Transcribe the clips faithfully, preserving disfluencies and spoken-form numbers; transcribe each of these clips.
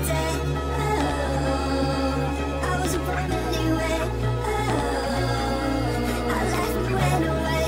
yesterday. Oh, I wasn't born anyway. Oh, I left and went away.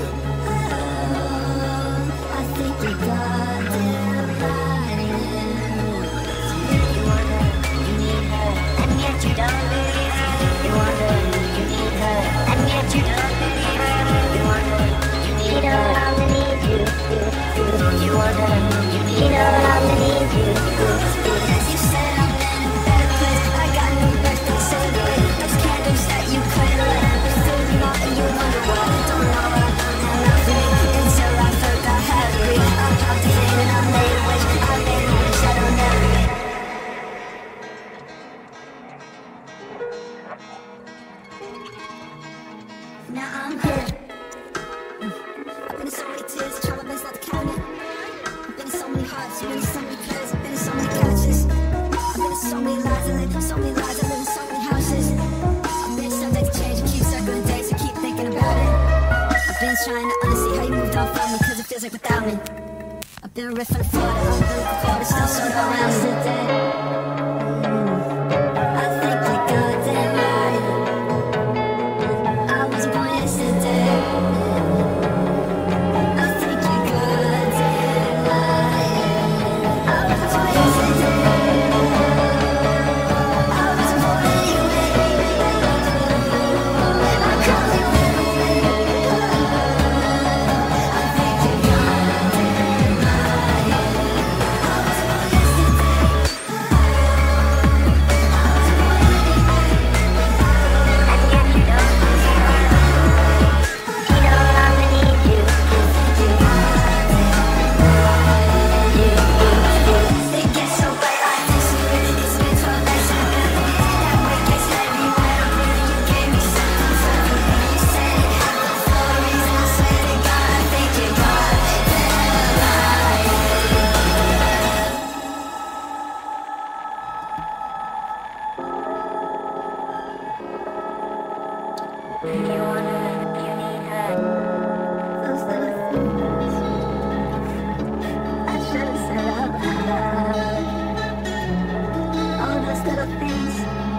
Oh, I think you got it right. You wonder, you need her, and yet you don't believe her. You wonder, you need her, and yet you don't believe her. You wonder, you need her, how to need you. You wonder, you need her, how to need you. As you said, I'm in a better place. I got no birthday to celebrate. Those candles that you couldn't light, you filled them up and you wonder why. Don't know why I don't have nothing until I forgot how to breathe. I popped it in and I made a wish. I made a wish I don't ever get. Now I'm here. I've been in so many tears, try my best not to count it. I've been in so many hearts, I've been in so many prayers, I've been in so many couches. I've been in so many lives, I live in so many lives, I live in so many houses. I've been subject to change, I keep circling days, I keep thinking about it. I've been trying to unsee how you moved on from me, cause it feels like without me. I've been ripping the floor, the umbilical cord is still sort of around today. I think you got it right. I wasn't born yesterday. I think you got it right. I wasn't born yesterday. I wasn't born anyway. I called you anyway. I think you got it right. I wasn't born yesterday. I wasn't born anyway. And yet you don't believe her. You know how to need you. You got it right. It gets so bright like this. It's been twelve nights and I've been that way gets heavy when I'm really. You gave me something funny. You said it happened for a reason. I swear to God, I think you got it right. You wonder, you need her. Those little things I should have said out loud. All those little things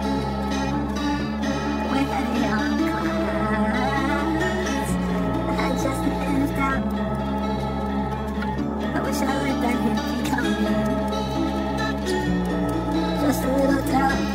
with a young clouds I just lived out. I wish I let that hit me coming. Just a little doubt.